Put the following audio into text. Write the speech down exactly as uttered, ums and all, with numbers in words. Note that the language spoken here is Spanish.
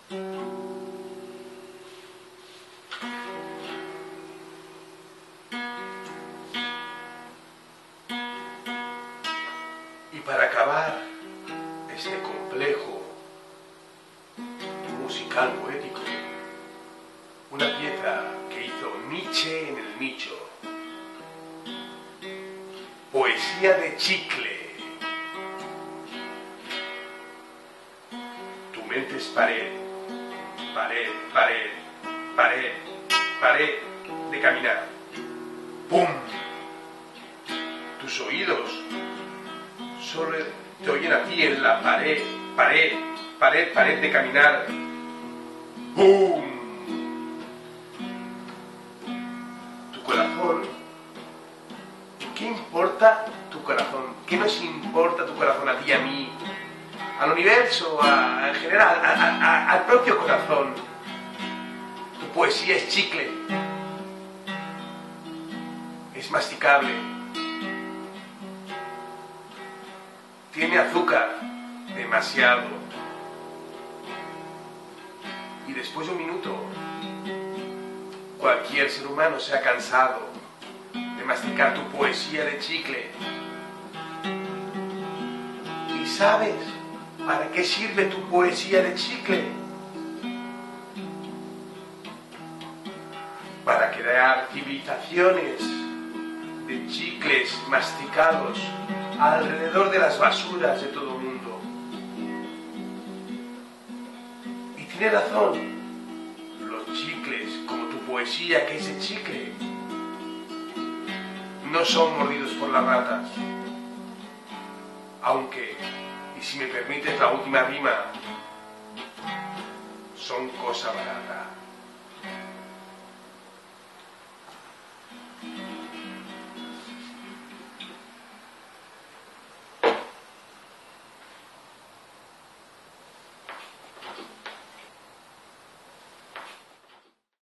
Y para acabar este complejo musical poético, una pieza que hizo Nietzsche en el nicho. Poesía de chicle. Tu mente es pared, pared, pared, pared, pared de caminar. ¡Pum! Tus oídos solo te oyen a ti en la pared, pared, pared, pared de caminar. ¡Pum! Tu corazón. ¿Qué importa tu corazón? ¿Qué nos importa tu corazón a ti, a mí, al universo, a, en general, a, a, a, al propio corazón? Tu poesía es chicle. Es masticable. Tiene azúcar, demasiado. Y después de un minuto, cualquier ser humano se ha cansado de masticar tu poesía de chicle. ¿Y sabes para qué sirve tu poesía de chicle? Para crear civilizaciones de chicles masticados alrededor de las basuras de todo el mundo. Y tiene razón, los chicles, como tu poesía que es de chicle, no son mordidos por las ratas. Aunque, y si me permites la última rima, son cosa barata.